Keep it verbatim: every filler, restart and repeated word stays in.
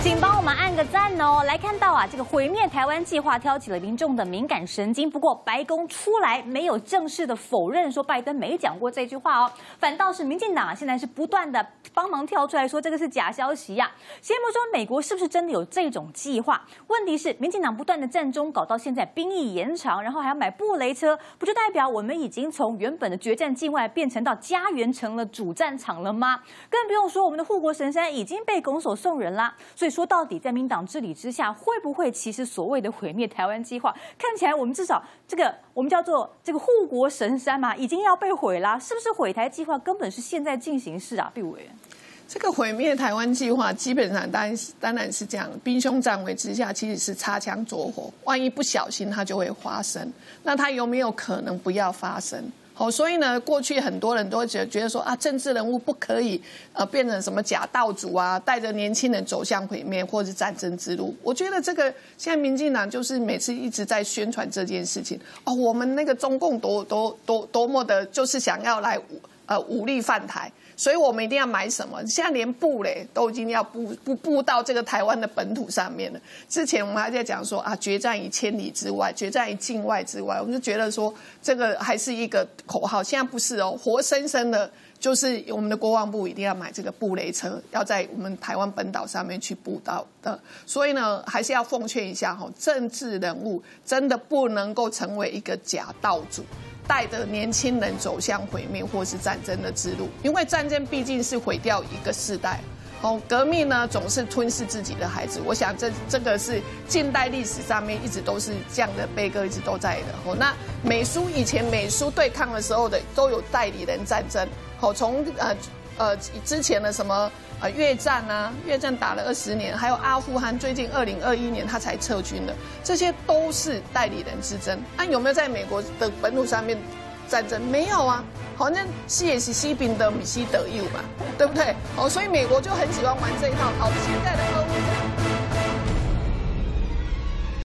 请帮我们按个赞哦！来看到啊，这个毁灭台湾计划挑起了民众的敏感神经。不过白宫出来没有正式的否认说拜登没讲过这句话哦，反倒是民进党现在是不断的帮忙跳出来说这个是假消息呀、啊。先不说美国是不是真的有这种计划，问题是民进党不断的战中搞到现在兵役延长，然后还要买布雷车，不就代表我们已经从原本的决战境外变成到家园成了主战场了吗？更不用说我们的护国神山已经被拱手送人啦。所以说到底在民党治理之下，会不会其实所谓的毁灭台湾计划，看起来我们至少这个我们叫做这个护国神山嘛，已经要被毁啦？是不是毁台计划根本是现在进行式啊？毕委员， 这个毁灭台湾计划基本上当然是当然是这样，兵凶战危之下，其实是擦枪走火，万一不小心它就会发生。那它有没有可能不要发生？好，所以呢，过去很多人都会觉觉得说啊，政治人物不可以呃变成什么假道主啊，带着年轻人走向毁灭或是战争之路。我觉得这个现在民进党就是每次一直在宣传这件事情哦，我们那个中共多多多多么的，就是想要来呃武力犯台。所以我们一定要买什么？现在连布嘞都已经要布布布到这个台湾的本土上面了。之前我们还在讲说啊，决战于千里之外，决战于境外之外，我们就觉得说这个还是一个口号。现在不是哦，活生生的，就是我们的国防部一定要买这个布雷车，要在我们台湾本岛上面去布到的。所以呢，还是要奉劝一下哈，政治人物真的不能够成为一个假道主。带着年轻人走向毁灭或是战争的之路，因为战争毕竟是毁掉一个世代。哦，革命呢总是吞噬自己的孩子，我想这这个是近代历史上面一直都是这样的悲歌，一直都在的。哦，那美苏以前美苏对抗的时候的都有代理人战争。哦，从呃呃之前的什么呃越战啊，越战打了二十年，还有阿富汗，最近二零二一年他才撤军的，这些都是代理人之争。那、啊、有没有在美国的本土上面战争？没有啊，好像西也是西兵的，米西德右嘛，对不对？哦，所以美国就很喜欢玩这一套。好，现在的。